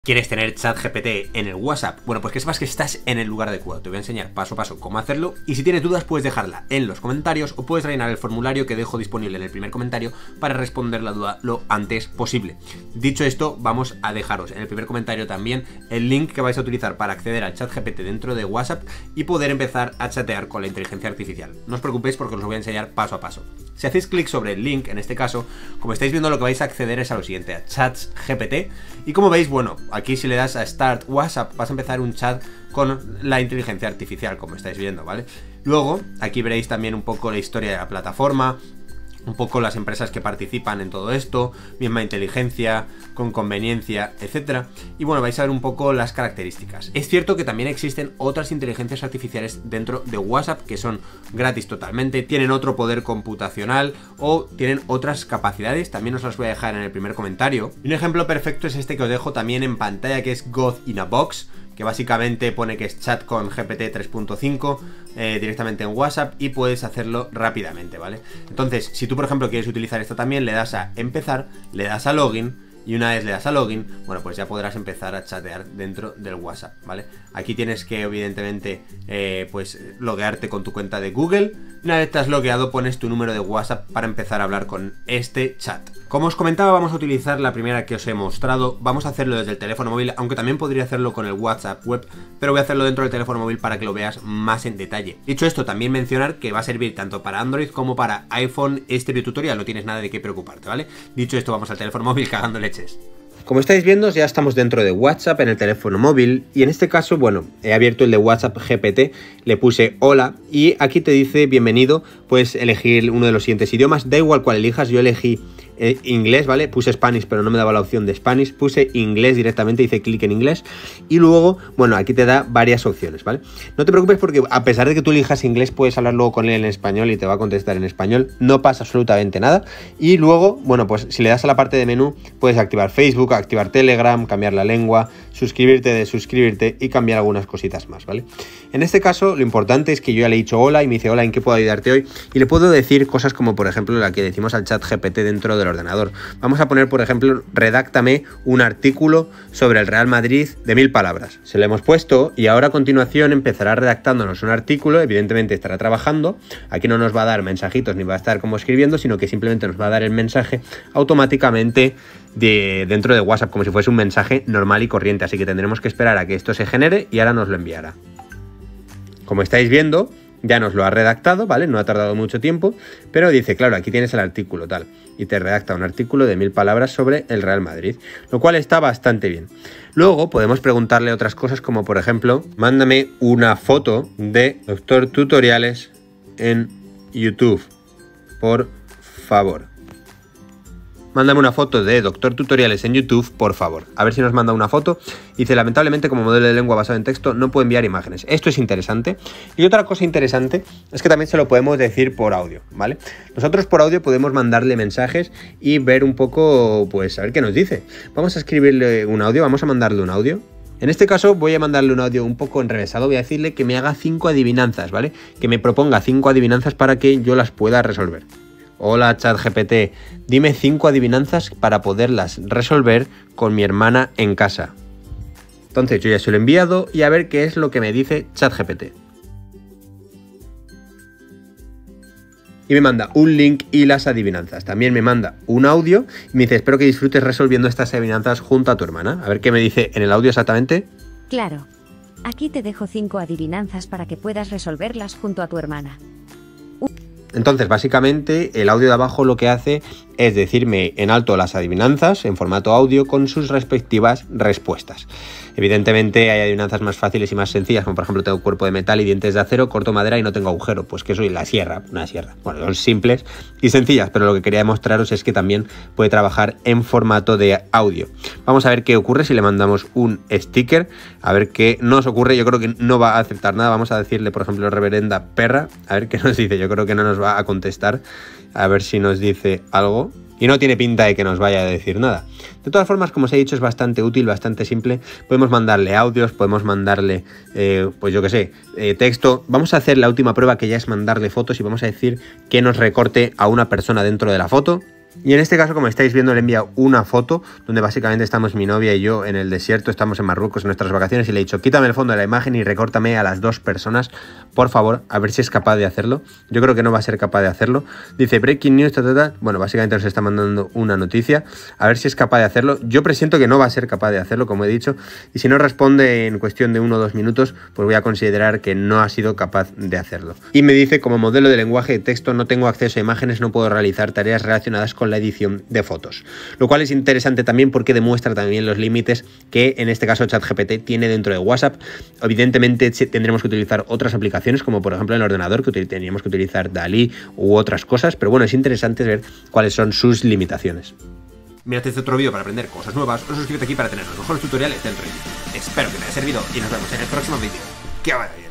¿Quieres tener ChatGPT en el WhatsApp? Bueno, pues que sepas que estás en el lugar adecuado. Te voy a enseñar paso a paso cómo hacerlo y si tienes dudas puedes dejarla en los comentarios o puedes rellenar el formulario que dejo disponible en el primer comentario para responder la duda lo antes posible. Dicho esto, vamos a dejaros en el primer comentario también el link que vais a utilizar para acceder al ChatGPT dentro de WhatsApp y poder empezar a chatear con la inteligencia artificial. No os preocupéis porque os lo voy a enseñar paso a paso. Si hacéis clic sobre el link, en este caso, como estáis viendo, lo que vais a acceder es a lo siguiente, a ChatGPT. Y como veis, bueno, aquí si le das a Start WhatsApp vas a empezar un chat con la inteligencia artificial, como estáis viendo, ¿vale? Luego, aquí veréis también un poco la historia de la plataforma, un poco las empresas que participan en todo esto, misma inteligencia, con conveniencia, etcétera. Y bueno, vais a ver un poco las características. Es cierto que también existen otras inteligencias artificiales dentro de WhatsApp que son gratis totalmente, tienen otro poder computacional o tienen otras capacidades, también os las voy a dejar en el primer comentario. Y un ejemplo perfecto es este que os dejo también en pantalla, que es God in a Box, que básicamente pone que es chat con GPT 3.5 directamente en WhatsApp y puedes hacerlo rápidamente, ¿vale? Entonces, si tú por ejemplo quieres utilizar esto también, le das a empezar, le das a login y una vez le das a login, bueno, pues ya podrás empezar a chatear dentro del WhatsApp, ¿vale? Aquí tienes que evidentemente pues loguearte con tu cuenta de Google. Una vez te has logueado pones tu número de WhatsApp para empezar a hablar con este chat. Como os comentaba, vamos a utilizar la primera que os he mostrado. Vamos a hacerlo desde el teléfono móvil, aunque también podría hacerlo con el WhatsApp web, pero voy a hacerlo dentro del teléfono móvil para que lo veas más en detalle. Dicho esto, también mencionar que va a servir tanto para Android como para iPhone este tutorial, no tienes nada de qué preocuparte, ¿vale? Dicho esto, vamos al teléfono móvil cagando leches. Como estáis viendo, ya estamos dentro de WhatsApp en el teléfono móvil y en este caso, bueno, he abierto el de WhatsApp GPT, le puse hola y aquí te dice bienvenido, puedes elegir uno de los siguientes idiomas, da igual cuál elijas, yo elegí inglés, ¿vale? Puse Spanish pero no me daba la opción de Spanish, puse inglés directamente, hice clic en inglés y luego, bueno, aquí te da varias opciones, ¿vale? No te preocupes porque a pesar de que tú elijas inglés puedes hablar luego con él en español y te va a contestar en español, no pasa absolutamente nada. Y luego, bueno, pues si le das a la parte de menú puedes activar Facebook, activar Telegram, cambiar la lengua, suscribirte, desuscribirte y cambiar algunas cositas más, ¿vale? En este caso lo importante es que yo ya le he dicho hola y me dice hola, ¿en qué puedo ayudarte hoy? Y le puedo decir cosas como por ejemplo la que decimos al chat GPT dentro del ordenador. Vamos a poner por ejemplo, redáctame un artículo sobre el Real Madrid de 1000 palabras. Se lo hemos puesto y ahora a continuación empezará redactándonos un artículo, evidentemente estará trabajando, aquí no nos va a dar mensajitos ni va a estar como escribiendo, sino que simplemente nos va a dar el mensaje automáticamente dentro de WhatsApp, como si fuese un mensaje normal y corriente, así que tendremos que esperar a que esto se genere y ahora nos lo enviará. Como estáis viendo, ya nos lo ha redactado, ¿vale? No ha tardado mucho tiempo, pero dice, claro, aquí tienes el artículo, tal, y te redacta un artículo de 1000 palabras sobre el Real Madrid, lo cual está bastante bien. Luego podemos preguntarle otras cosas como, por ejemplo, mándame una foto de Doctor Tutoriales en YouTube, por favor. Mándame una foto de Doctor Tutoriales en YouTube, por favor. A ver si nos manda una foto. Dice, lamentablemente, como modelo de lengua basado en texto, no puedo enviar imágenes. Esto es interesante. Y otra cosa interesante es que también se lo podemos decir por audio, ¿vale? Nosotros por audio podemos mandarle mensajes y ver un poco, pues, a ver qué nos dice. Vamos a escribirle un audio, vamos a mandarle un audio. En este caso voy a mandarle un audio un poco enrevesado, voy a decirle que me haga 5 adivinanzas, ¿vale? Que me proponga 5 adivinanzas para que yo las pueda resolver. Hola ChatGPT, dime 5 adivinanzas para poderlas resolver con mi hermana en casa. Entonces yo ya se lo he enviado y a ver qué es lo que me dice ChatGPT. Y me manda un link y las adivinanzas. También me manda un audio y me dice, espero que disfrutes resolviendo estas adivinanzas junto a tu hermana. A ver qué me dice en el audio exactamente. Claro. Aquí te dejo 5 adivinanzas para que puedas resolverlas junto a tu hermana. Entonces, básicamente, el audio de abajo lo que hace es decirme en alto las adivinanzas en formato audio con sus respectivas respuestas. Evidentemente hay adivinanzas más fáciles y más sencillas, como por ejemplo tengo cuerpo de metal y dientes de acero, corto madera y no tengo agujero, pues que soy la sierra, una sierra. Bueno, son simples y sencillas, pero lo que quería demostraros es que también puede trabajar en formato de audio. Vamos a ver qué ocurre si le mandamos un sticker, a ver qué nos ocurre. Yo creo que no va a aceptar nada. Vamos a decirle, por ejemplo, reverenda perra, a ver qué nos dice. Yo creo que no nos va a contestar, a ver si nos dice algo. Y no tiene pinta de que nos vaya a decir nada. De todas formas, como os he dicho, es bastante útil, bastante simple. Podemos mandarle audios, podemos mandarle, pues yo qué sé, texto. Vamos a hacer la última prueba, que ya es mandarle fotos, y vamos a decir que nos recorte a una persona dentro de la foto. Y en este caso, como estáis viendo, le he enviado una foto donde básicamente estamos mi novia y yo en el desierto, estamos en Marruecos en nuestras vacaciones y le he dicho, quítame el fondo de la imagen y recórtame a las 2 personas, por favor, a ver si es capaz de hacerlo. Yo creo que no va a ser capaz de hacerlo. Dice, breaking news, bueno, básicamente nos está mandando una noticia, a ver si es capaz de hacerlo. Yo presiento que no va a ser capaz de hacerlo, como he dicho, y si no responde en cuestión de 1 o 2 minutos, pues voy a considerar que no ha sido capaz de hacerlo. Y me dice, como modelo de lenguaje de texto no tengo acceso a imágenes, no puedo realizar tareas relacionadas con la edición de fotos, lo cual es interesante también porque demuestra también los límites que en este caso ChatGPT tiene dentro de WhatsApp. Evidentemente tendremos que utilizar otras aplicaciones como por ejemplo en el ordenador, que tendríamos que utilizar DALL-E u otras cosas, pero bueno, es interesante ver cuáles son sus limitaciones. Mírate este otro vídeo para aprender cosas nuevas o suscríbete aquí para tener los mejores tutoriales dentro de YouTube. Espero que te haya servido y nos vemos en el próximo vídeo. ¡Que vaya bien!